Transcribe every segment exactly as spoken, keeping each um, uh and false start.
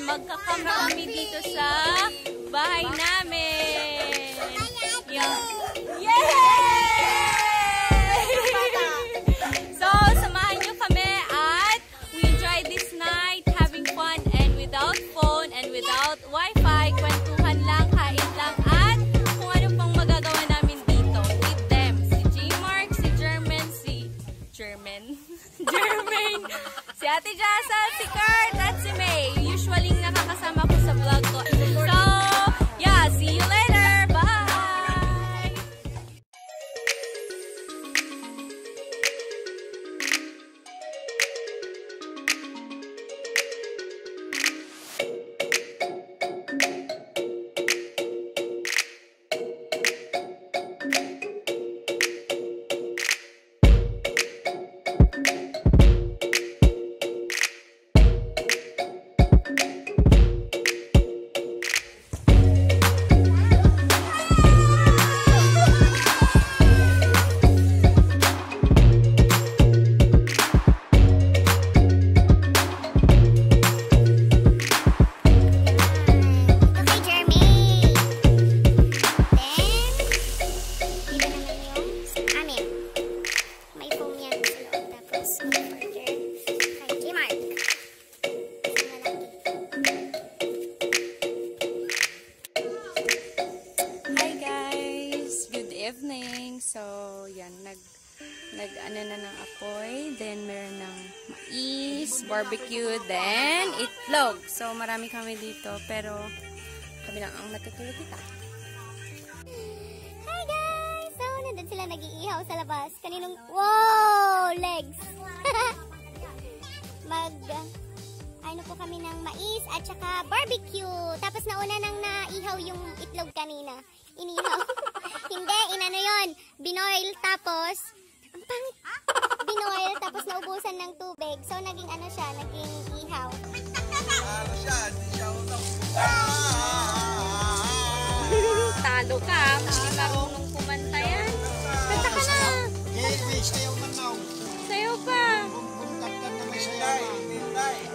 magkakam kami dito sa bahay namin. Yung... Yay! So, samahan nyo kami at we enjoy this night having fun and without phone and without wifi, kwentuhan lang, kain lang at kung ano pang magagawa namin dito. With them, si J-Mark, si German, si German, German, si Ate Jasa, si Kurt at si May. Usually nakakasama ko sa vlog ko. So, yeah, see you later. Bye! Evening. So, yan, nag, nag, ano na ng apoy. Then, meron ng mais, barbecue, then, itlog. So, marami kami dito, pero, kami lang ang matutulog kita. Hi guys! So, nandun sila nag-iihaw sa labas. Kaninong, wow! Legs! Mag, ano po kami ng mais at saka barbecue. Tapos, nauna nang naihaw yung itlog kanina. Inihaw. Hindi, inano yun. Binoil, tapos, ang pangit. Binoil, tapos naubusan ng tubig. So, naging ano siya, naging ihaw. Ano siya, hindi siya unang. Talo ka, hindi marunong kumanta yan. Kanta ka na. Hey, sayaw na now. Sayaw pa. Bumbuntag ka na may sayaw. Hintay, hintay.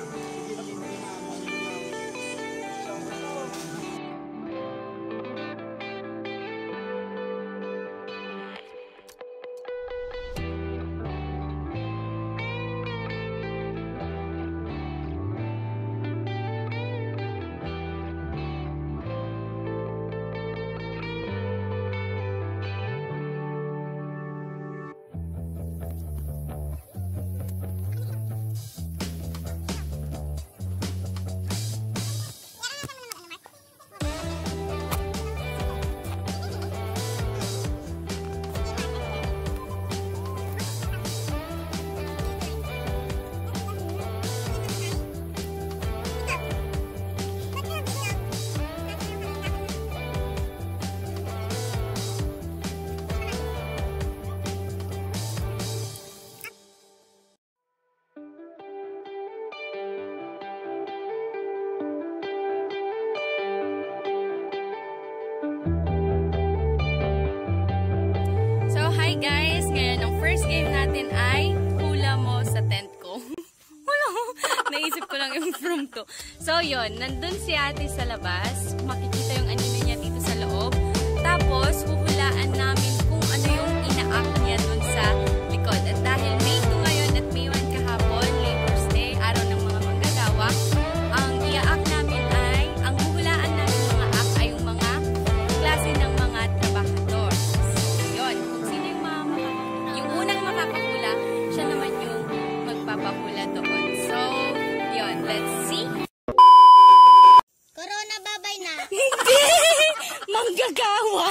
Hi guys! Ngayon, ang first game natin ay hula mo sa tent ko. Wala, naisip ko lang yung from to. So yun, nandun si ate sa labas. Makikita yung anime niya dito sa loob. Tapos, huhulaan namin kung ano yung ina-act niya dun sa likod. At dahil May two ngayon at May one kahapon, Labor's Day, araw ng mga manggagawa, ang i-act namin ay, ang huhulaan namin mga act ay yung mga klase ng mga trabahador. Yun, kung sino yung mga yung unang makakahula, siya naman yung magpapahula doon. So, yun, let's see. Corona, babay na. Hindi! Manggagawa!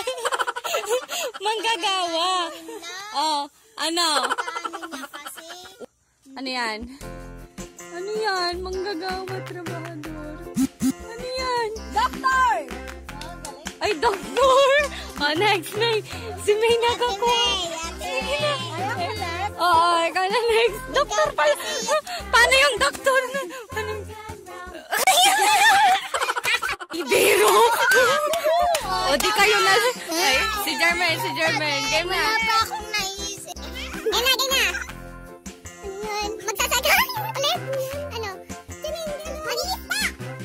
Manggagawa! Oh, ano? Ano yan? Ano yan? Manggagawa, trabahador. Ano yan? Doctor! Ay, doktor! Oh, next, May. Si May nakakuha. Sige na. Oo, ikaw na next. Doktor pala. Paano yung doktor? Paano yung... Ibiro! O, di kayo na... Ay, si Jermaine, si Jermaine. Game na. Wala pa akong naisip. Game na, game na. Ano yun? Magsasaga? Ulit? Ano? Mag-iista!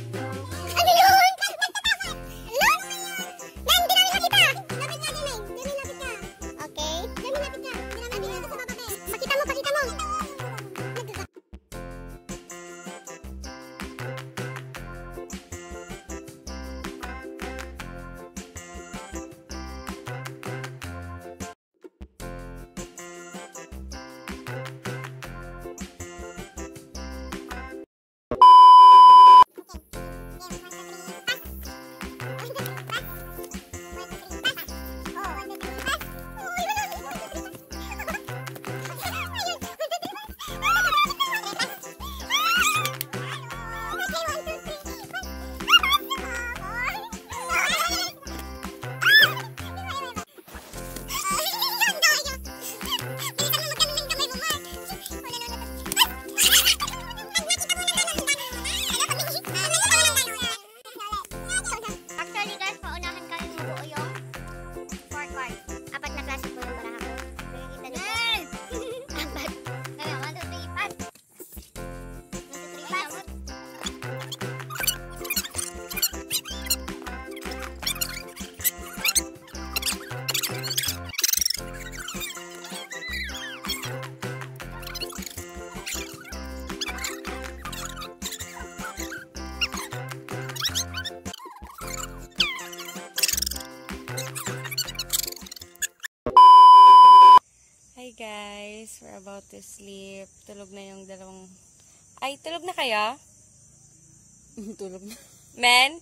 guys, we're about to sleep. Tulog na yung dalawang... Ay, tulog na kayo? Tulog na. Men?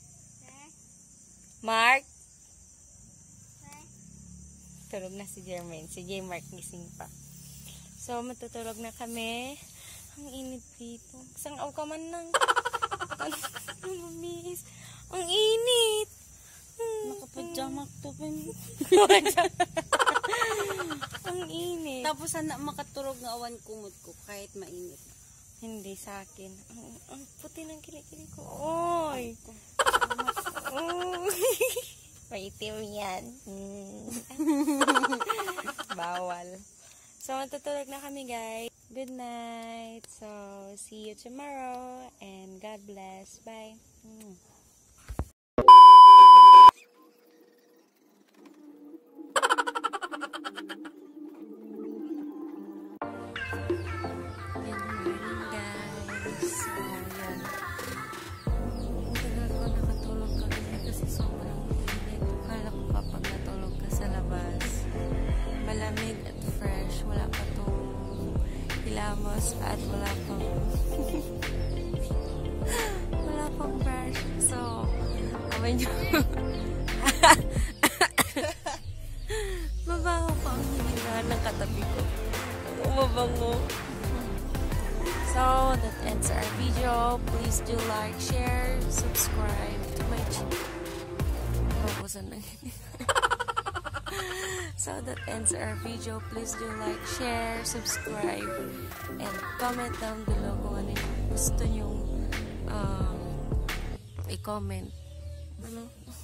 Mark? Tulog na si Jermaine. Si J. Mark gising pa. So, matutulog na kami. Ang init dito. Sangaw ka man lang. Mamiis. Ang init. Nakapajamak to pa. Ang init. Tapos sana makaturog nga awan kumot ko kahit mainit. Hindi sa akin. Ang, ang puti ng kilikili ko. Oy! Oy! Maitim yan. Mm. Bawal. So, matutulog na kami, guys. Good night. So, see you tomorrow. And God bless. Bye. Mm. At wala pang wala pang brush. So, awan nyo. Mabango pa ang hiningahan ng katabi ko. Mabango. So, that ends our video. Please do like, share, subscribe to my channel. Mabusan lang. So that ends our video. Please do like, share, subscribe, and comment down below kung ano yung gusto nyong um, i-comment. Ano?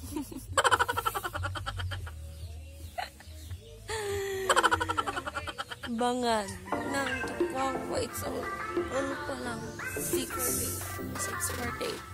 Bangad ng tukang wait. So, ano pa lang? six forty-eight.